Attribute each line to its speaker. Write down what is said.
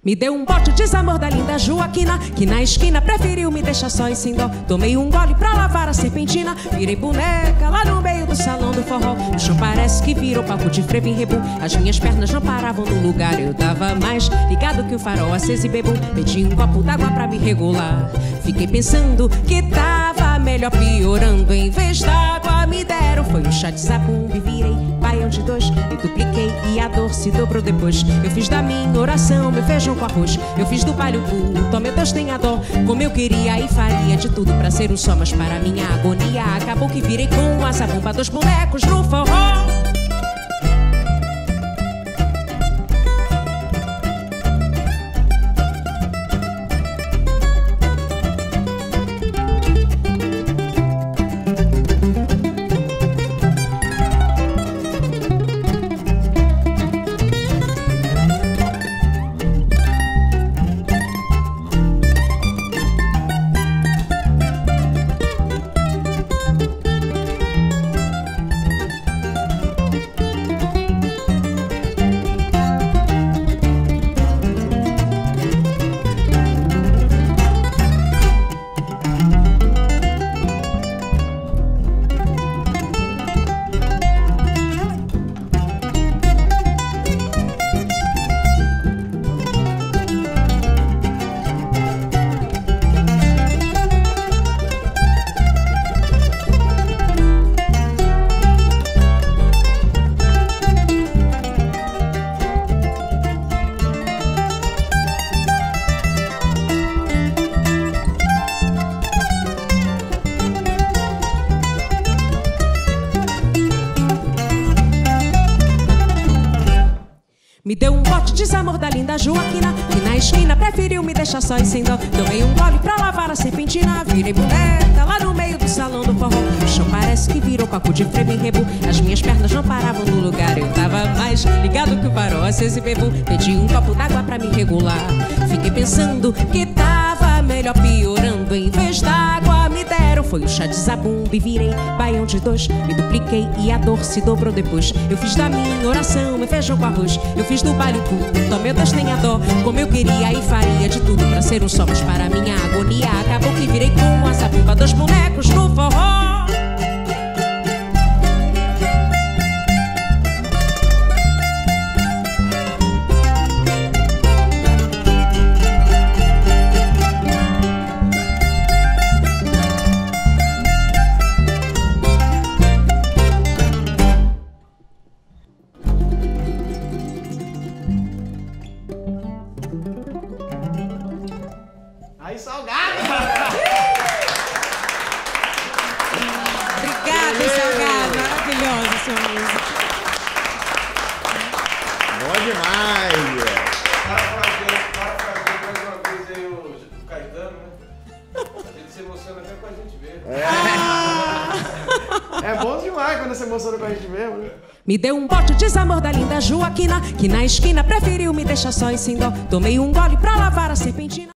Speaker 1: Me deu um bote de desamor da linda Joaquina, que na esquina preferiu me deixar só e sem dó. Tomei um gole pra lavar a serpentina, virei boneca lá no meio do salão do forró. O chão parece que virou palco de frevo em rebum. As minhas pernas não paravam no lugar, eu tava mais ligado que o farol aceso e bebum. Pedi um copo d'água pra me regular. Fiquei pensando que tava melhor piorando. Em vez d'água me deram foi um chá de zabumba e virei baião de dois. Eu dupliquei e a dor se dobrou depois. Eu fiz da minha oração meu feijão com arroz. Eu fiz do palho puto, meu Deus tenha dó. Como eu queria e faria de tudo pra ser um só, mas para minha agonia acabou que virei com a zabumba dos bonecos no forró. Me deu um bote de desamor da linda Joaquina, que na esquina preferiu me deixar só e sem dó. Tomei um gole pra lavar a serpentina, virei boneca lá no meio do salão do forró. O chão parece que virou copo de frevo em rebu. As minhas pernas não paravam no lugar, eu tava mais ligado que o farol aceso e bebum. Pedi um copo d'água pra me regular. Fiquei pensando que tava melhor piorando. Em vez d'água me deram foi um chá de zabumba e virei baião de dois. Me dupliquei e a dor se dobrou depois. Eu fiz da minha oração meu feijão com arroz. Eu fiz do palho puto, meu Deus tenha dó. Como eu queria e faria de tudo pra ser um só, mas para minha agonia acabou que virei com a zabumba dos bonecos no forró.
Speaker 2: Aí, Salgado!
Speaker 1: Obrigada, Salgado. Maravilhosa sua música.
Speaker 2: Bom demais!
Speaker 3: Para mais uma vez aí o Caetano, né? A gente se emociona até com a gente ver.
Speaker 2: É bom demais quando se emociona com a gente mesmo, né?
Speaker 1: Me deu um bote de desamor da linda Joaquina, que na esquina preferiu me deixar só e sem dó. Tomei um gole pra lavar a serpentina.